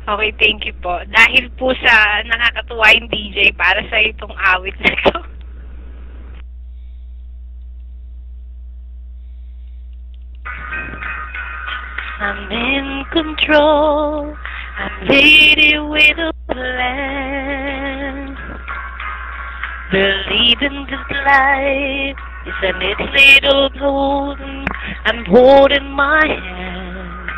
Okay, thank you po. Dahil po sa nakakatuwa yung DJ para sa itong awit na to. I'm in control. I'm ready with a plan. Believing this life is an little golden. I'm holding my hand.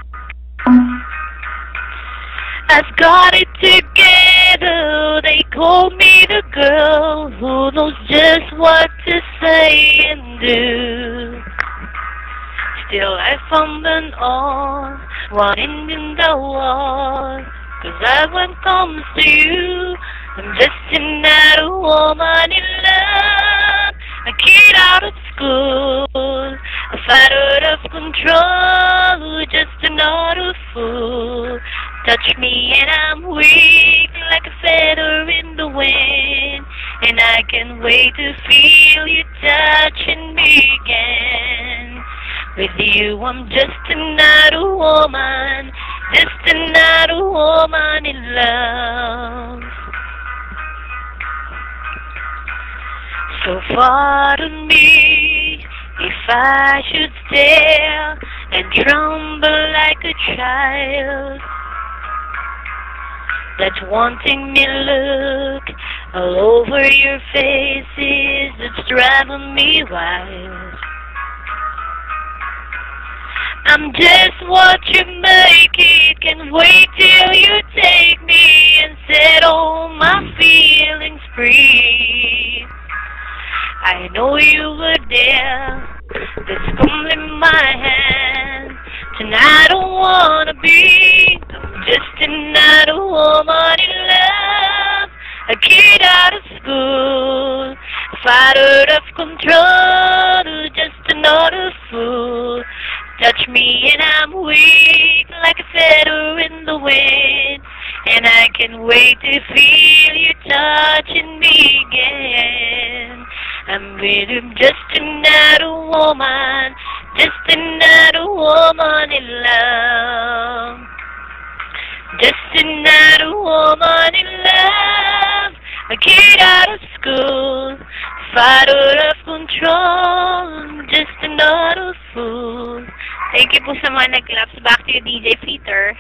I've got it together. They call me the girl who knows just what to say and do. Still I fumble on, wanting in the wall. Cause I when comes to you, I'm just another woman in love. A kid out of school, a fighter out of control, just another fool. Touch me and I'm weak like a feather in the wind, and I can't wait to feel you touching me again. With you I'm just another woman, just another woman in love. So pardon me if I should stare and tremble like a child that's wanting me look all over your faces, that's driving me wild. I'm just what you make it, can't wait till you take me and set all my feelings free. I know you were there, just come in my hand. Tonight I don't wanna be, I'm just another woman in love. A kid out of school, fighter out of control, just another fool. Touch me and I'm weak like a feather in the wind, and I can't wait to feel you touching me again. I'm with you, just another woman, just another woman in love. Just another woman in love. A kid out of school, fighter out of control, just another fool. Thank you po sa mga nag-claps. Back to you, DJ Peter.